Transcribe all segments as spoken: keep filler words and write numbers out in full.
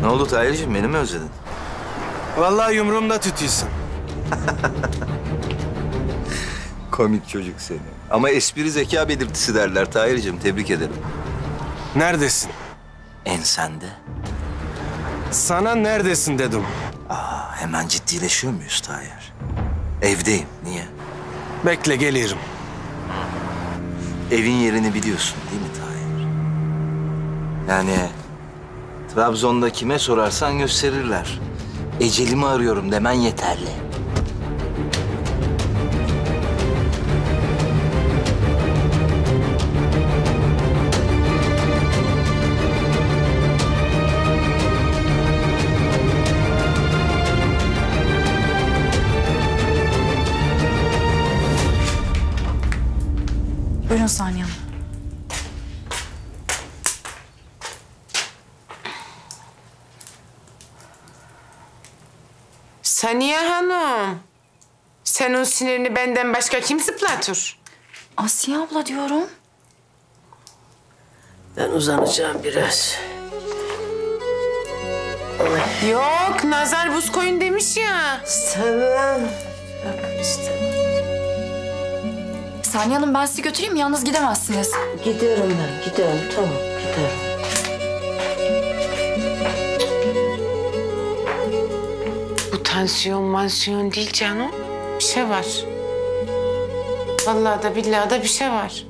Ne oldu Tahir'cim, beni mi özledin? Vallahi yumruğumda tütüyorsun. Komik çocuk seni. Ama espri zeka belirtisi derler Tahir'cim, tebrik ederim. Neredesin? Ensende. Sana neredesin dedim. Aa, hemen ciddileşiyor muyuz Tahir? Evdeyim, niye? Bekle, geliyorum. Evin yerini biliyorsun değil mi Tahir? Yani Trabzon'da kime sorarsan gösterirler. Ecelimi arıyorum demen yeterli. Buyurun Saniye Hanım. Saniye Hanım. Senin sinirini benden başka kim zıplatır? Asiye abla diyorum. Ben uzanacağım biraz. Yok, nazar buz koyun demiş ya. İstemem. Bak istemem. Saniye Hanım, ben sizi götüreyim, yalnız gidemezsiniz. Gidiyorum ben, gidiyorum. Tamam, gidiyorum. Bu tansiyon mansiyon değil canım. Bir şey var. Vallahi da billahi da bir şey var.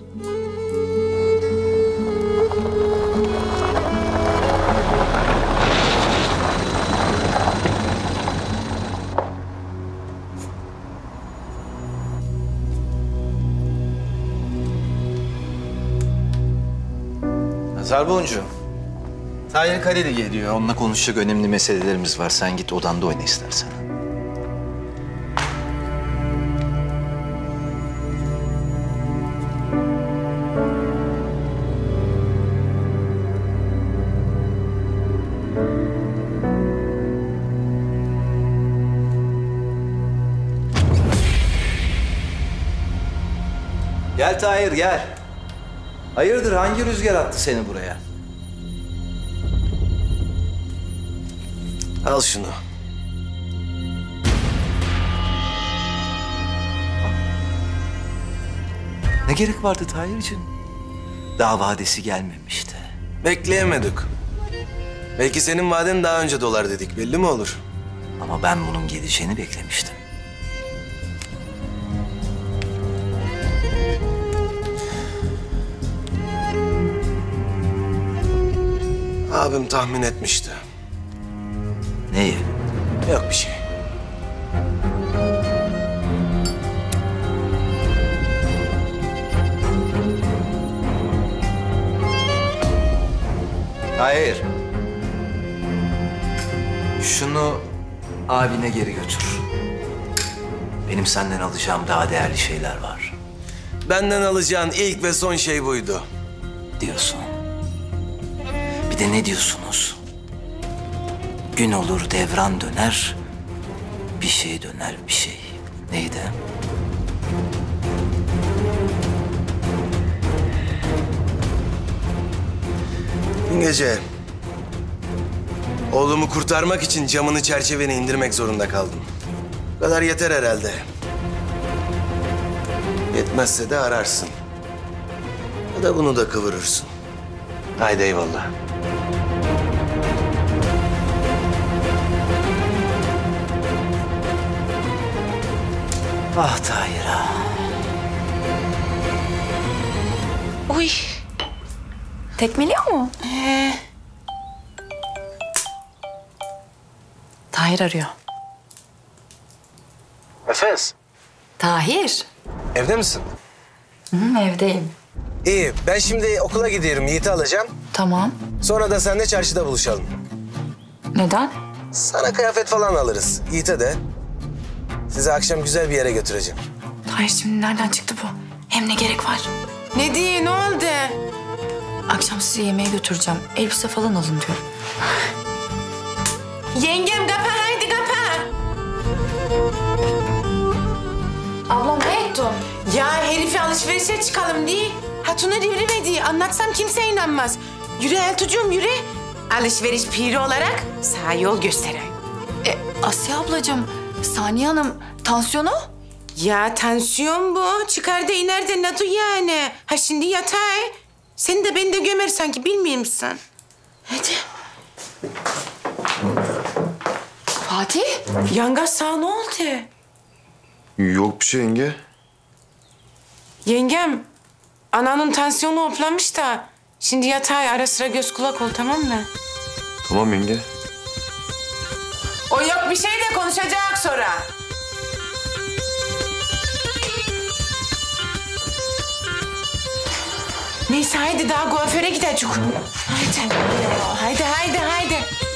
Nazar boncuğum. Tahir Kaleli geliyor. Onunla konuşacak önemli meselelerimiz var. Sen git odanda oyna istersen. Gel Tahir, gel. Hayırdır, hangi rüzgar attı seni buraya? Al şunu. Ne gerek vardı Tahir'cim? Daha vadesi gelmemişti. Bekleyemedik. Belki senin vaden daha önce dolar dedik, belli mi olur? Ama ben bunun geleceğini beklemiştim. Abim tahmin etmişti. Neyi? Yok bir şey. Hayır. Şunu abine geri götür. Benim senden alacağım daha değerli şeyler var. Benden alacağın ilk ve son şey buydu. Diyorsun. Bir de ne diyorsunuz? Gün olur devran döner, bir şey döner bir şey. Neydi? Dün gece oğlumu kurtarmak için camını çerçeveni indirmek zorunda kaldım. Bu kadar yeter herhalde. Yetmezse de ararsın. Ya da bunu da kıvırırsın. Haydi eyvallah. Ah Tahir ah. Uy. Tekmeliyor mu? Ee, Tahir arıyor. Efes, Tahir. evde misin? Hı, evdeyim. İyi, ben şimdi okula gidiyorum. Yiğit'i alacağım. Tamam. Sonra da seninle çarşıda buluşalım. Neden? Sana kıyafet falan alırız. Yiğit'e de. Sizi akşam güzel bir yere götüreceğim. Tahir, şimdi nereden çıktı bu? Hem ne gerek var? ne diye, ne oldu? Akşam sizi yemeğe götüreceğim. Elbise falan alın diyorum. Yengem kapa, haydi kapa. Ablam ne ettin? Ya herifi alışverişe çıkalım diye. Hatunu deviremedi. Anlatsam kimse inanmaz. Yürü Eltucuğum, yürü. alışveriş piri olarak sana yol göstereyim. E, Asya ablacığım, Saniye Hanım tansiyonu? Ya tansiyon bu. Çıkar da iner de ne duy yani. Ha şimdi yatay. Seni de beni de gömer sanki bilmiyor musun? Hadi. Fatih? Yanga sana ne oldu? Yok bir şey yenge. Yengem, ananın tansiyonu hoplamış da. Şimdi yatay ara sıra göz kulak ol tamam mı? Tamam yenge. O yok bir şey de konuşacak sonra. Neyse haydi daha kuaföre gidecek. Haydi. Haydi haydi haydi.